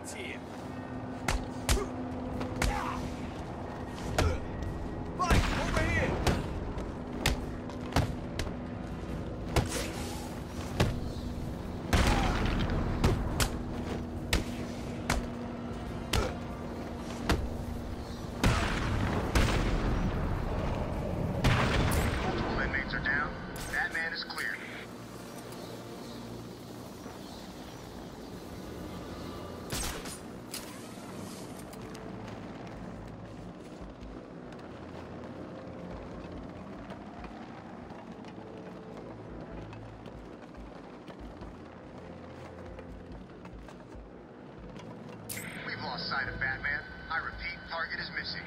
It's here. Right, over here. Multiple inmates are down. Batman is clear. We've lost sight of Batman. I repeat, target is missing.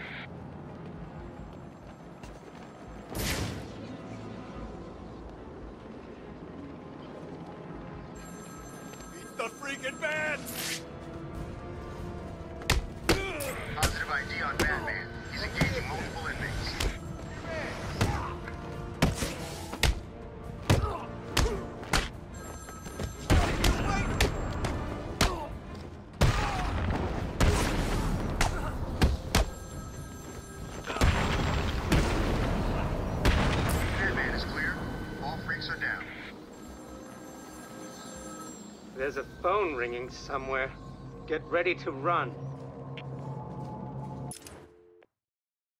It's the freaking man! Positive ID on Batman. He's engaging multiple inmates. Batman is clear. All freaks are down. There's a phone ringing somewhere. Get ready to run.